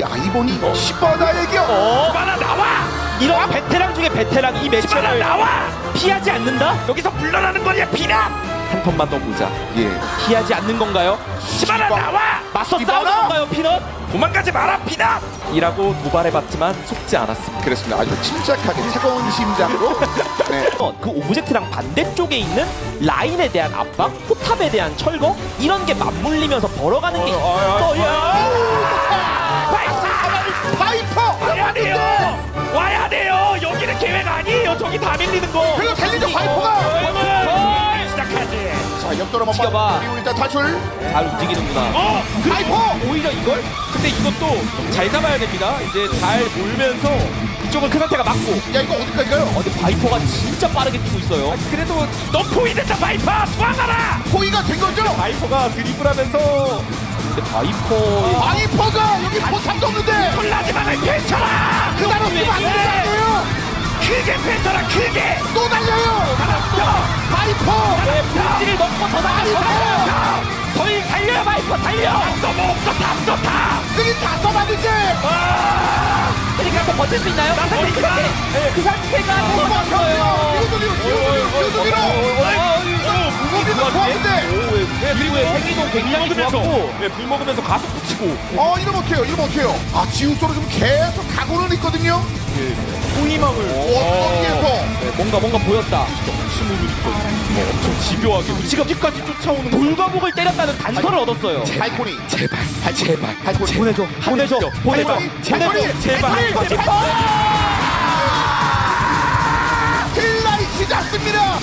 이 아이보니 시바나에게요. 시바나 나와! 이런 베테랑 중에 베테랑 이 시바나 매치를 나와! 피하지 않는다? 여기서 물러나는 거냐 피나! 한 턴만 더 보자. 예. 피하지 않는 건가요? 시바나 나와! 맞서 시바나! 싸우는 건가요, 피넛? 도망가지 마라 피나! 이라고 도발해봤지만 속지 않았습니다. 그렇습니다. 아주 침착하게 차가운 심장으로. 네. 그 오브젝트랑 반대쪽에 있는 라인에 대한 압박, 포탑에 대한 철거 이런 게 맞물리면서 벌어가는 게 파이퍼 와야 돼요! 와야 돼요! 여기는 계획 아니에요! 저기 다 밀리는 거! 그리고 달리죠 파이퍼가. 시작하지! 자 옆돌아 한번 튀겨봐. 그리고 일단 탈출. 잘 움직이는구나. 파이퍼. 오히려 이걸? 근데 이것도 잘 잡아야 됩니다. 이제 잘 몰면서 이쪽은 그 상태가 맞고. 야 이거 어디까지가요? 근데 바이퍼가 진짜 빠르게 뛰고 있어요. 그래도 너 포위됐다 바이파! 도망가라! 포위가 된 거죠? 바이퍼가 드리블하면서 근데 파이퍼가 여기 포탑도 없는데 콜라지만을 펼쳐라! 그대로 쓰면 안 되는 거 아니에요? 크게 펼쳐라 크게! 또 달려요. 파이퍼. 본질을 먹고 더 달려요. 더 달려요 바이퍼 달려. 뭐 없어 다 없어 다! 쓰긴 다 써봤는데. 그러니까 더 버틸 수 있나요? 그 상태가 너무 좋았어요. 무거기도 좋았는데. 그리고 생기도 굉장히 좋았고 불 먹으면서 가속 붙이고 이러면 어떡해요? 이러면 어떡해요? 아 지우소로 좀 계속 가고는 있거든요. 호위망을 어디에서? 뭔가 보였다. 엄청 집요하게 지금 여기까지 쫓아오는 돌과목을 때렸다는 단서를 얻었어요. 발코니. 제발 발코니. 보내줘. 제발. 딜라이 시작습니다.